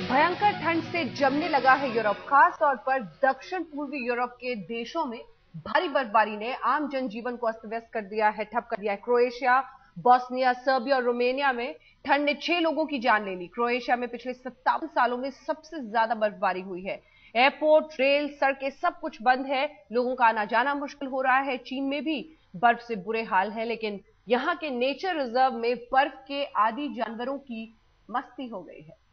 भयंकर ठंड से जमने लगा है यूरोप। खास तौर पर दक्षिण पूर्वी यूरोप के देशों में भारी बर्फबारी ने आम जनजीवन को अस्त व्यस्त कर दिया है, ठप कर दिया है। क्रोएशिया, बोस्निया, सर्बिया और रोमानिया में ठंड ने 6 लोगों की जान ले ली। क्रोएशिया में पिछले 57 सालों में सबसे ज्यादा बर्फबारी हुई है। एयरपोर्ट, रेल, सड़कें सब कुछ बंद है। लोगों का आना जाना मुश्किल हो रहा है। चीन में भी बर्फ से बुरे हाल है, लेकिन यहाँ के नेचर रिजर्व में बर्फ के आदि जानवरों की मस्ती हो गई है।